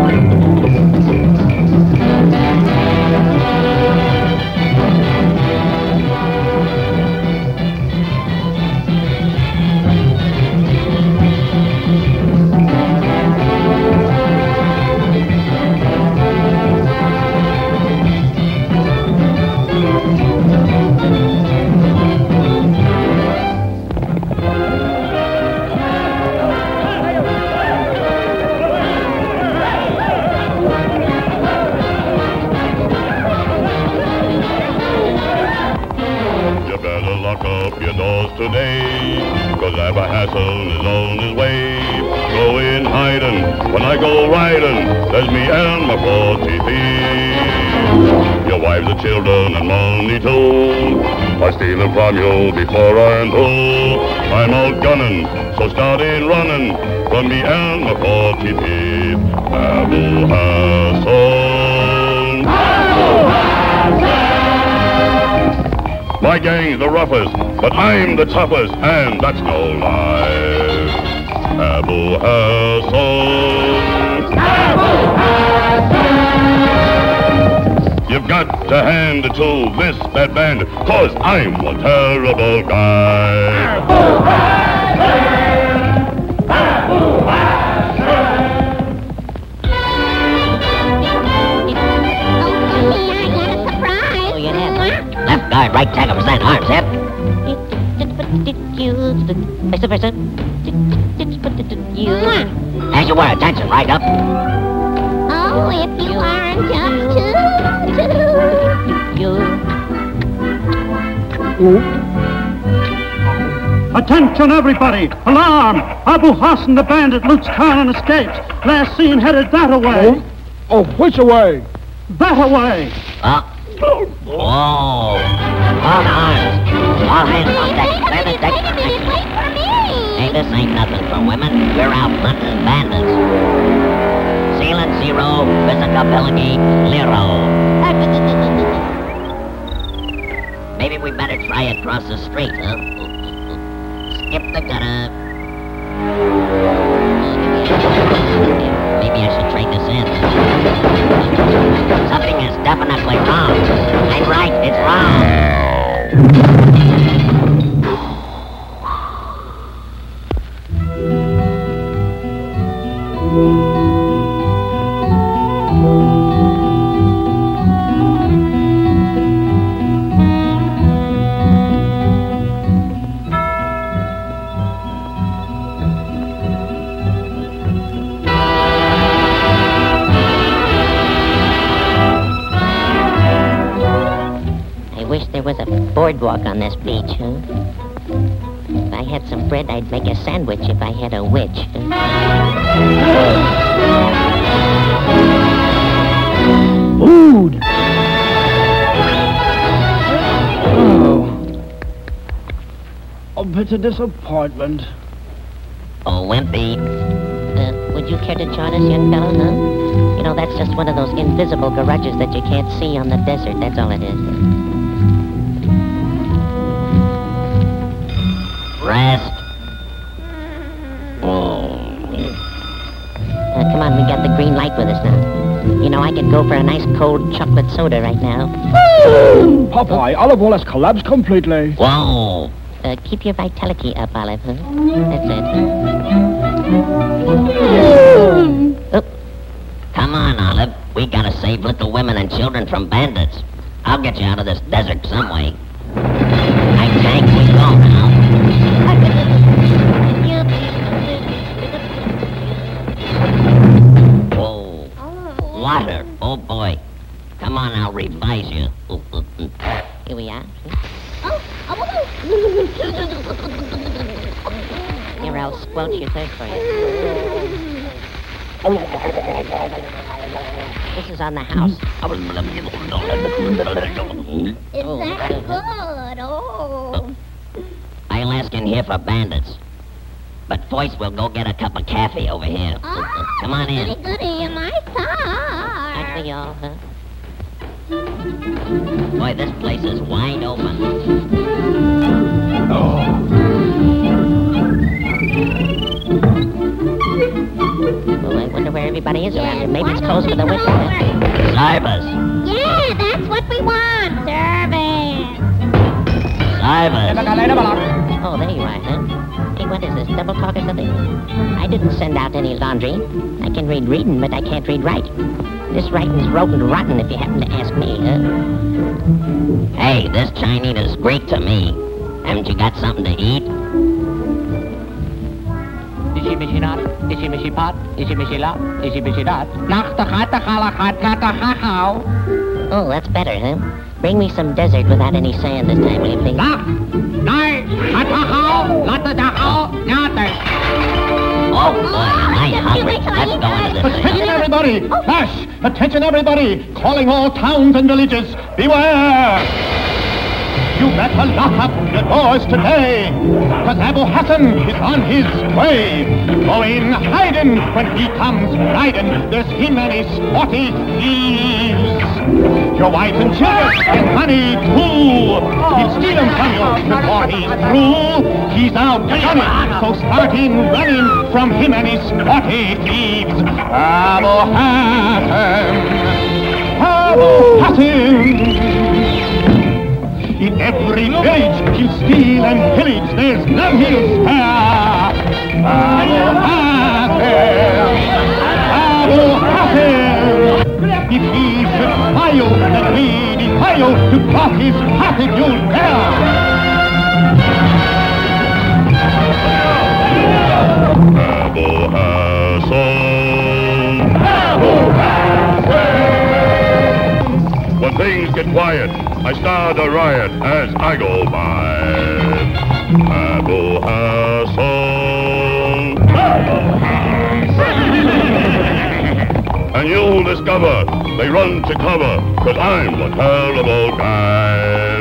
From you before I'm through. I'm out gunning, so start in running from me and my 40 teeth. Abu Hassan. Abu Hassan. My gang's the roughest, but I'm the toughest, and that's no lie. Abu Hassan. Abu Hassan. You've got to hand it to this bad band, 'cause I'm a terrible guy. Abu Hassan! Abu Hassan! Oh, you have left guard, right tackle, present, arms, hip. As you were, attention, right up. Oh, if you aren't up Attention, everybody! Alarm! Abu Hassan, the bandit, loots town and escapes. Last seen headed that away. Oh, which away? That away. Whoa. All arms. All hands on deck. Clear the deck. Hey, this ain't nothing for women. We're out hunting bandits. Sealant 0, visibility 0. Maybe we better try it across the street, huh? Skip the gutter. Maybe I should trade this in. Something is definitely wrong. I'm right, it's wrong. There was a boardwalk on this beach, huh? If I had some bread, I'd make a sandwich if I had a witch. Food! Oh. A bit of disappointment. Oh, Wimpy. Would you care to join us, young fellow, huh? You know, that's just one of those invisible garages that you can't see on the desert. That's all it is. Rest. Come on, we got the green light with us now. You know, I could go for a nice cold chocolate soda right now. Popeye, Olive Oil has collapsed completely. Whoa. Keep your vitality up, Olive, huh? That's it. Oh. Come on, Olive. We gotta save little women and children from bandits. I'll get you out of this desert some way. I think we go now. Whoa. Water. Oh, boy. Come on, I'll revise you. Here we are. Here, I'll squelch your thirst for you. This is on the house. Is that good? Oh. I'll ask in here for bandits. But first, we'll go get a cup of coffee over here. Oh, come on in. goody in my car. Aren't we all, huh? Boy, this place is wide open. Oh. Well, I wonder where everybody is around here. Maybe it's closed for the winter. Service. Yeah, that's what we want. Service. Service. Oh, there you are, huh? Hey, what is this, double talk or something? I didn't send out any laundry. I can read reading, but I can't read write. This writing's rodent rotten if you happen to ask me, huh? Hey, this Chinese is Greek to me. Haven't you got something to eat? Oh, that's better, huh? Bring me some dessert without any sand this time, will you please? Oh, boy, I'm hungry. Let's go into this thing. Attention, everybody! Hush! Attention, everybody! Calling all towns and villages. Beware! You better lock up your doors today, because Abu Hassan is on his way. Go in hiding when he comes riding. There's him and his 40 thieves. Your wife and children and honey, too. He'll steal them from you before he's through. He's out gunning, so start in running from him and his 40 thieves. Abu Hassan. Abu Hassan. In every village he'll steal and pillage, there's none he'll spare. Abu Hassan, Abu Hassan. If he should fly you, then we defy you to cross his path if you'll dare. Abu Hassan. Abu Hassan. When things get quiet, I start a riot as I go by. Abu Hassan. Abu Hassan. And you'll discover they run to cover, 'cause I'm a terrible guy.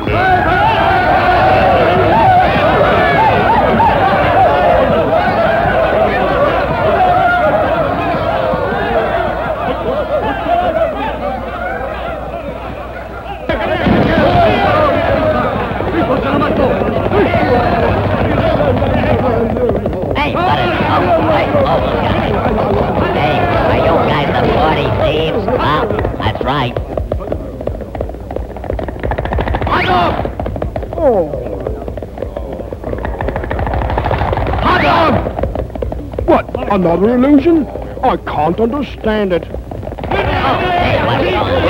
Hey, what is it? Oh, hey, guys. Hey, are you guys the 40 thieves? Well, that's right. What, another illusion? I can't understand it. Oh, hey, what's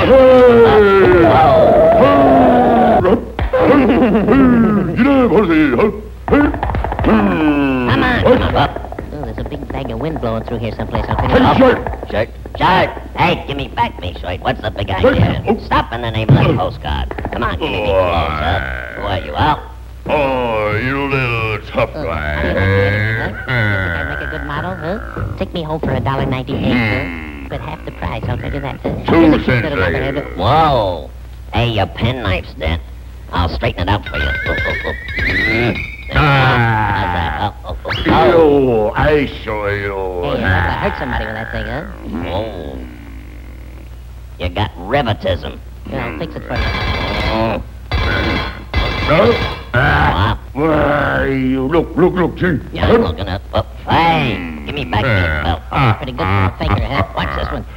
Come on, up. Oh, there's a big bag of wind blowing through here someplace. Shirt. Hey, give me back me shirt. What's the big idea? Stop in the name of the postcard. Come on, give me clothes, huh? Who are you, Al? Oh, you little tough guy. I make a good model, huh? Take me home for $1.98, huh? But half the price, I'll tell you that. Here's a 2 cute cents little number here. Whoa. Hey, your penknife's dead. I'll straighten it out for you. How's that? Oh, I show you. Hey, I hurt somebody with that thing, huh? Oh. You got rheumatism. Yeah, I'll fix it for you. Wow. You look, Jim. Yeah, I'm looking up. Oh, hey, give me back that belt. Oh, pretty good for a faker, huh? Watch this one.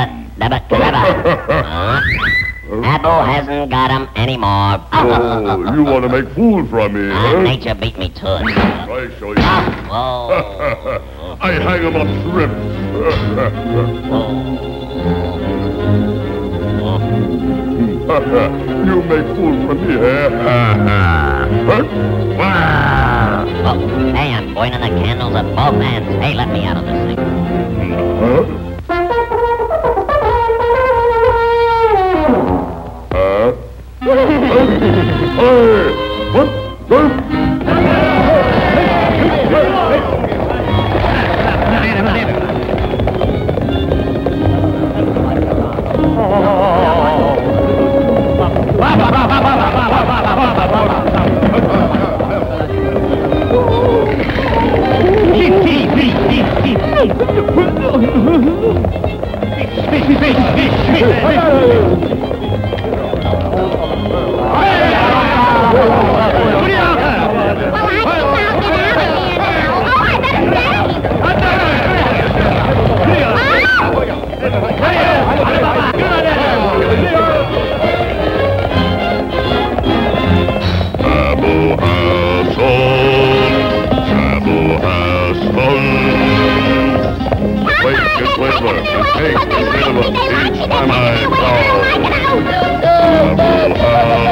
Abu hasn't got him anymore. Oh, you want to make fools from me, huh? Nature beat me to it. I show you. Whoa. I hang 'em up shrimp. You make fools from me, Oh, hey, I'm burning the candles at both ends. Hey, let me out of this thing. flavor and taste and flavor each time I call. Apple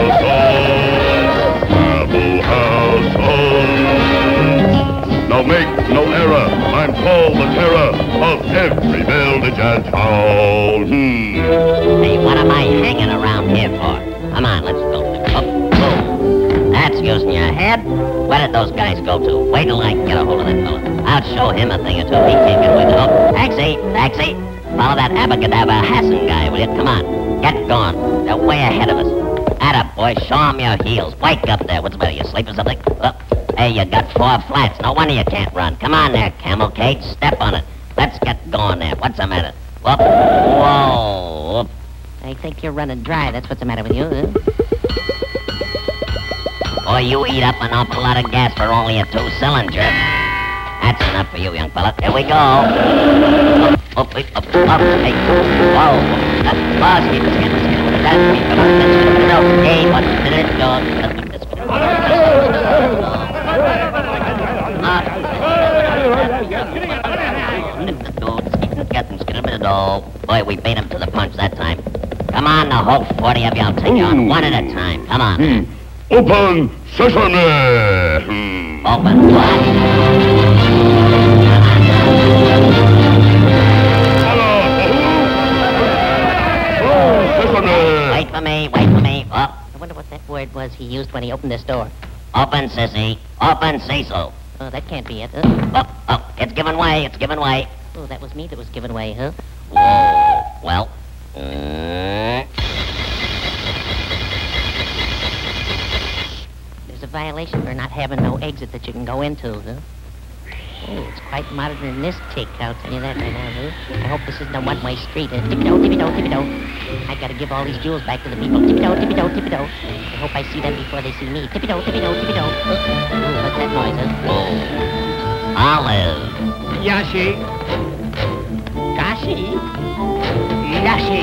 household. Now make no error, I'm Paul the terror of every village and town. Hey, what am I hanging around here for? Come on, let's go. Oh. That's using your head. Where did those guys go to? Wait till I can get a hold of that fella. I'll show him a thing or two. He can't get away with it. Oh, taxi! Follow that abacadabra Hassan guy, will you? Come on, get going. They're way ahead of us. Atta boy, show them your heels. Wake up there. What's the matter? You asleep or something? Oh. Hey, you got 4 flats. No wonder you can't run. Come on there, Camel Cage. Step on it. Let's get going there. What's the matter? Whoop. Whoa. Whoop. I think you're running dry. That's what's the matter with you, huh? Boy, you eat up an awful lot of gas for only a 2-cylinder. That's enough for you, young fella. Here we go. Up. Hey. Whoa. Boss, keep his hand. That's me. Come on. Hey, what did it go? Boy, we beat him to the punch that time. Come on, the whole 40 of you. I'll take you on one at a time. Come on. Open sesame! Open what? Sesame! Wait for me. Oh. I wonder what that word was he used when he opened this door. Open, sissy. Open, Cecil. Oh, that can't be it. Oh, it's giving way. Oh, that was me that was giving way, huh? Whoa. Well. There's a violation for not having no exit that you can go into, huh? Oh, it's quite modernistic, I'll tell you that right now, huh? I hope this isn't a one-way street. Tippy-do. I gotta give all these jewels back to the people. Tippy-do. I hope I see them before they see me. Tippy-do. Oh, what's that noise, huh? Whoa. Olive. Yashi. Gashi? Yashi.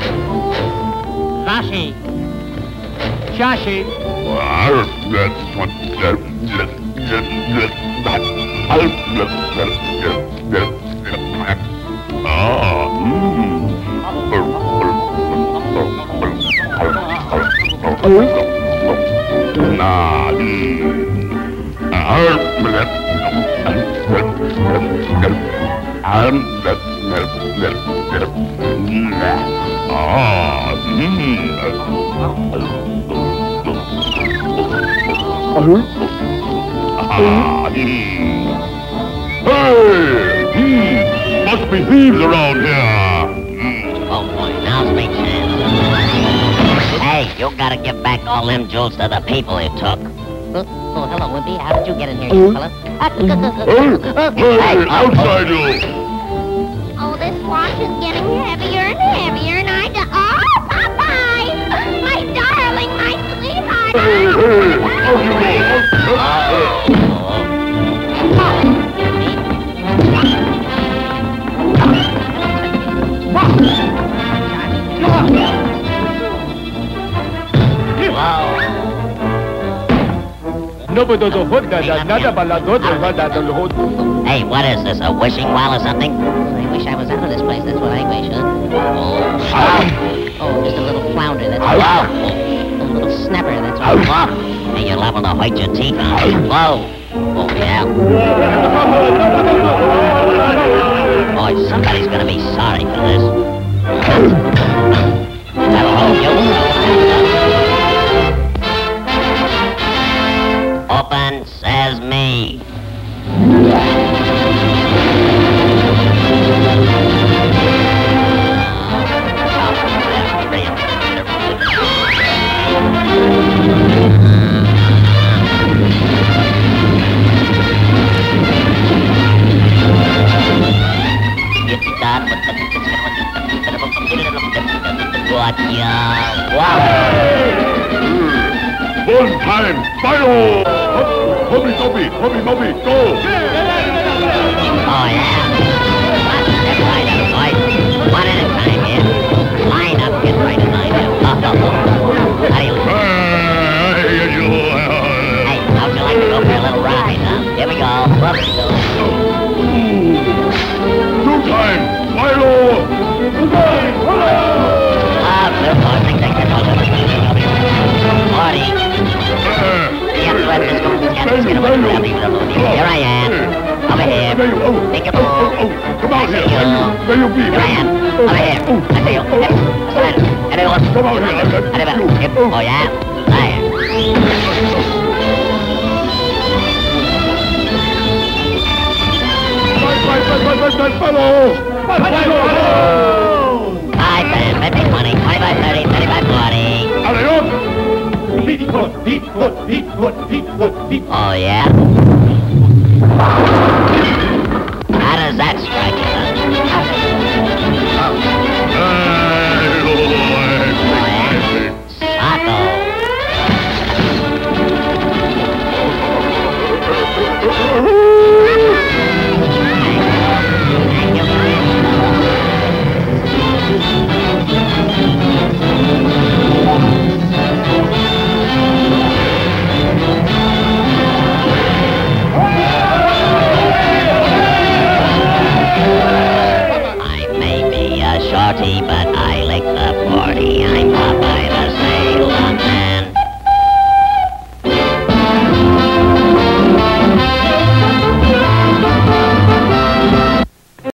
Vashi. Shashi. That's what... Hey! Must be thieves around here! Oh, boy, now's my chance. Hey, you gotta give back all them jewels to the people you took. Oh, hello, Wimpy. How did you get in here, you fella? Hey, outside you! Oh, this watch is getting heavier and heavier, and Oh, Popeye! My darling, my sweetheart! Out you Hey, what is this, a wishing well or something? I wish I was out of this place. That's what I wish, huh? Oh, just a little flounder. That's all. A little snapper. That's all. Hey, you're liable to hurt your teeth, huh? Whoa. Oh, yeah. Boy, somebody's gonna be sorry for this. That'll hold you. Open sesame. One time, final! Hobby, go! Oh, yeah. Step right up, boy. One at a time here. Line up, get right in line here. How do you... Hey, how'd you like to go for a little ride, huh? Here we go. Two time, final! There you go. Take your Oh, ball. oh, come out here. There you be. Here I am. Over here. I see you. Come out here. Oh, yeah? There. My fellow. Bye, 10, 15, 20, 25, 30, 35, 40. Allez, hop. Feet foot, feet foot, feet foot, feet foot, feet foot. Oh, yeah?